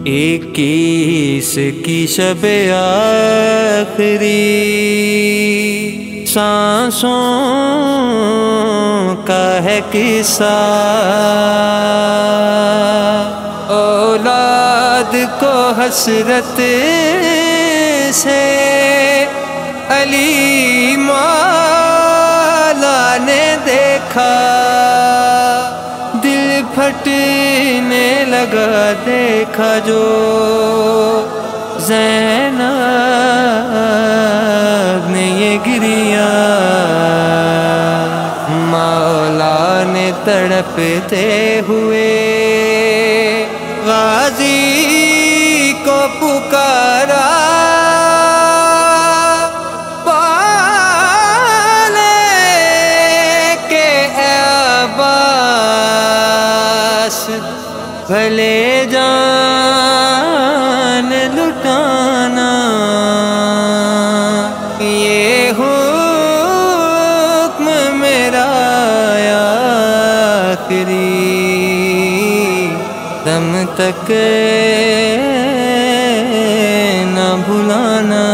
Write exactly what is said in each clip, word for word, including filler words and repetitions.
اکیس کی شب آخری سانسوں کا ہے قصہ، اولاد کو حسرت سے علی مولا نے دیکھا، دل پھٹنے لگا دیکھا جو زینب نے یہ گریا، مولا نے تڑپتے ہوئے غازی کو پکارا، بھلے جان لٹانا، یہ حکم میرا آخری دم تک نہ بھلانا۔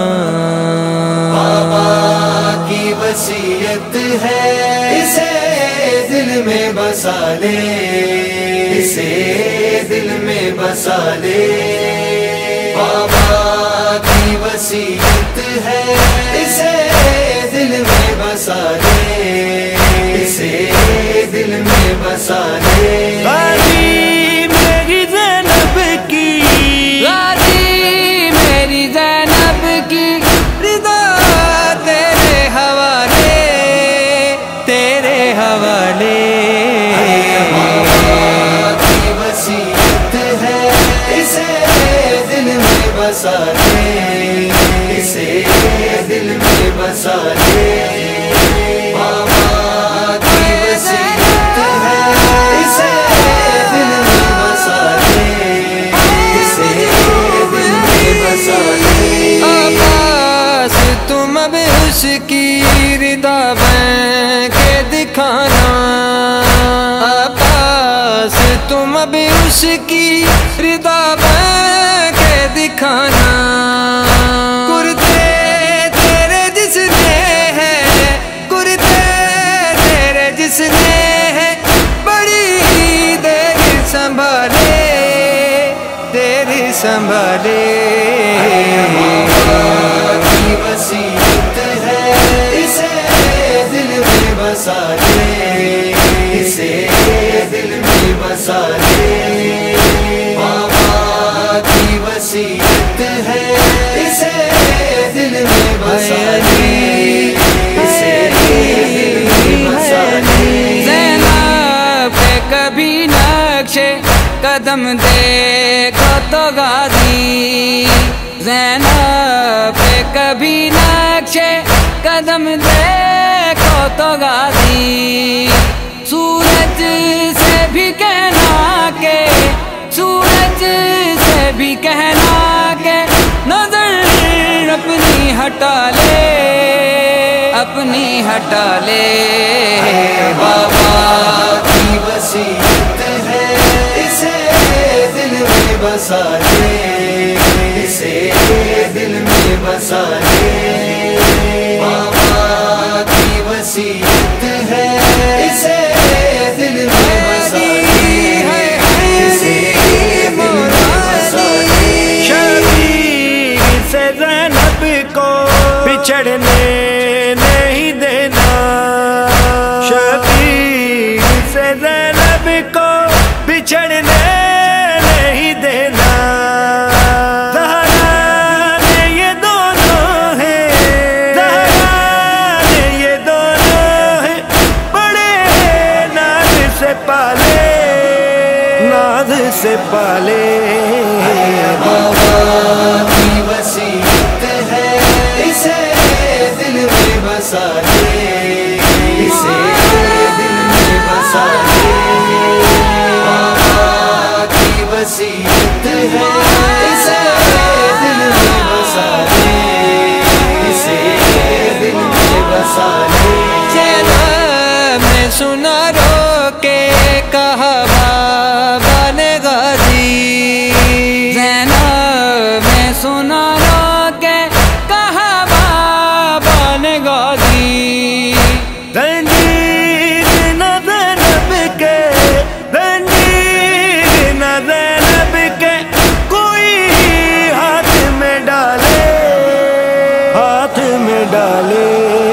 بابا کی وصیت ہے اسے دل میں بسا لے، اسے دل میں بسا لے، بابا کی وصیت ہے اسے دل میں بسا لے، اسے دل میں بسا لے۔ غازی میری زینب کی، غازی میری زینب کی، رضا تیرے حوالے، تیرے حوالے۔ بسا لے، اسے دل میں بسا لے، بابا کی وصیت ہے اسے دل میں بسا لے، اسے دل میں بسا لے۔ عباس تم اب اس کی رضا بن کے دکھانا، عباس تم اب اس کی رضا بن کے دکھانا، کرتے تیرے جس نے ہے، کرتے تیرے جس نے ہے، بڑی دیر سنبھالے، دیر سنبھالے۔ بابا کی وصیت ہے اسے دل میں بسا لے، اسے دل میں بسا لے، بابا کی وصیت ہے اسے دل میں بسا لے، اسے دل میں بسا لے۔ زینب پہ کبھی نقش قدم دیکھو تو غازی، زینب پہ کبھی نقش قدم دیکھو تو غازی، سورج سے بھی کہنا کہ، سورج سے بھی کہنا کہ نظر اپنی ہٹا لے، اپنی ہٹا لے۔ بابا کی وصیت ہے اسے دل میں بسا لے، اسے دل میں بسا لے، بابا کی وصیت ہے اسے دل میں بسا لے، اسے دل میں بسا لے۔ شبیر سے زینب کو بچھڑنے نہیں دینا، شبیر سے زینب کو بچھڑنے نہیں دینا، زہرا نے یہ دونوں ہیں، زہرا نے یہ دونوں ہیں، بڑے ناز سے پالے، ناز سے پالے۔ بابا کی وصیت ہے اسے دل میں بسا لے، اسے دل میں بسا لے، بابا کی وصیت ہے اسے دل میں بسا لے، اسے دل میں بسا لے۔ زینب نے سنا رو کے کہا بابا نے غازی، زنجیر نہ زینب کے، زنجیر نہ زینب کے، کوئی ہاتھ میں ڈالے، ہاتھ میں ڈالے۔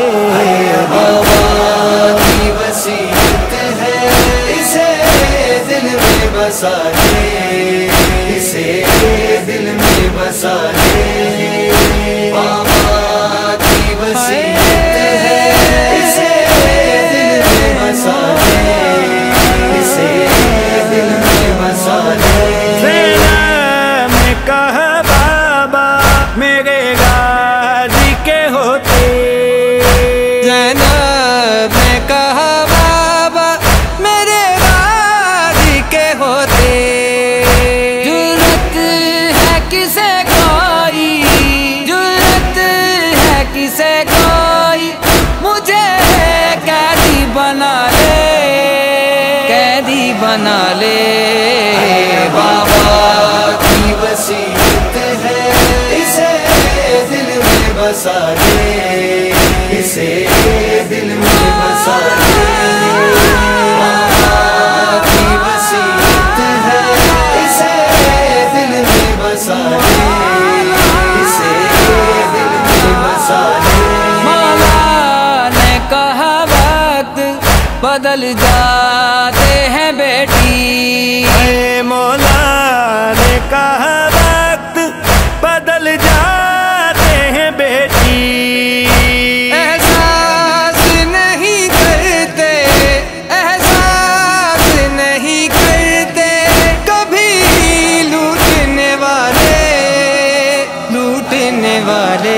بابا کی وصیت ہے، اسے دل میں بسا لے، اسے دل میں بسا لے۔ بابا کی وصیت ہے، اسے دل میں بسا لے، اسے دل میں بسا لے۔ زینب نے کہا بابا میرے غازی کے ہوتے، زینب نے کہا بابا میرے غازی کے ہوتے، جرأت ہے کسے کوئی، جرأت ہے کسے کوئی مجھے قیدی بنا لے، قیدی بنا لے۔ بابا کی وصیت ہے، اسے دل میں بسا لے، اسے دل میں بسا لے۔ بابا کی وصیت ہے، اسے دل میں بسا لے، اسے دل میں بسا لے۔ مولا نے کہا وقت بدل جاتے ہیں بیٹی، اے مولا نے کہا وقت بدل جاتے ہیں بیٹی، احساس نہیں کرتے، احساس نہیں کرتے کبھی لوٹنے والے، لوٹنے والے۔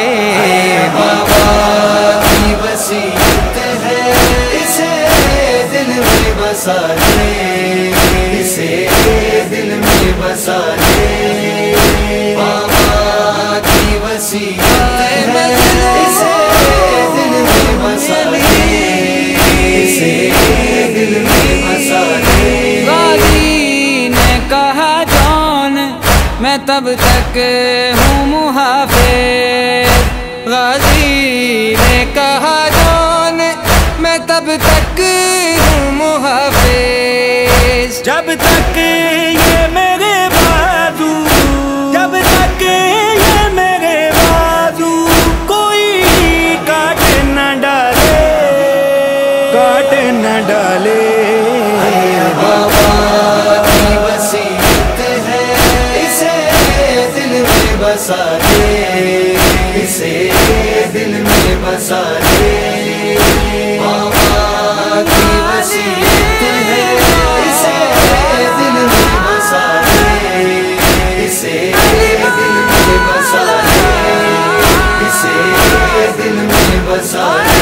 بابا کی وصیت ہے، اسے دل میں بسا لے، اسے دل میں بسا لے۔ بابا کی وصیت ہے، اسے دل میں بسا لے، اسے دل میں بسا لے۔ غازی نے کہا جان میں تب تک ہوں محافظ، غازی نے کہا جان میں تب تک ہوں محافظ، جب تک یہ میرے بازو، جب تک یہ میرے بازو کوئی کاٹ نہ ڈالے، کاٹ نہ ڈالے۔ بابا کی وصیت ہے، اسے دل میں بسا لے، اسے دل میں بسا لے۔ بابا کی وصیت ہے، اسے دل میں بسا لے، اسے دل میں بسا لے، اسے دل میں بسا لے۔